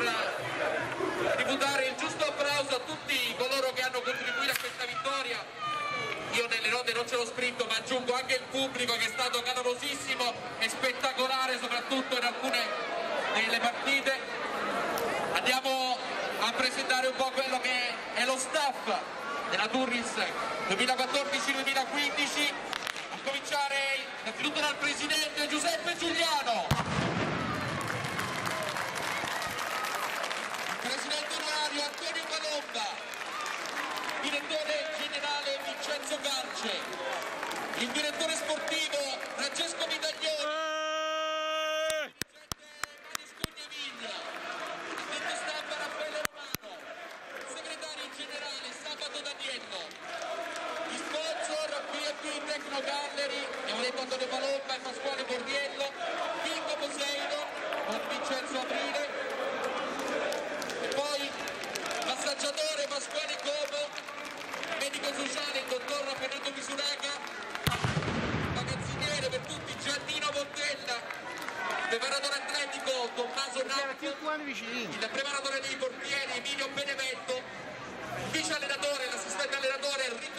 tributare il giusto applauso a tutti coloro che hanno contribuito a questa vittoria. Io nelle note non ce l'ho scritto, ma aggiungo anche il pubblico che è stato calorosissimo e spettacolare, soprattutto in alcune delle partite. Andiamo a presentare un po' quello che è lo staff della Turris 2014-2015, a cominciare innanzitutto dal presidente Giuseppe Giuliano, il presidente onorario Antonio Palomba, direttore generale Vincenzo Garce, il direttore sportivo Francesco Vitaglioni, Tecno Gallery, abbiamo detto Antonio Palomba e Pasquale Bordiello, Pingo Poseidon con Vincenzo Aprile, e poi massaggiatore Pasquale Como, medico sociale il dottor Fernando Misuraga, magazziniere per tutti Giannino Montella, preparatore atletico Tommaso Nappo, il preparatore dei portieri Emilio Benevento, vice allenatore, l'assistente allenatore Enrico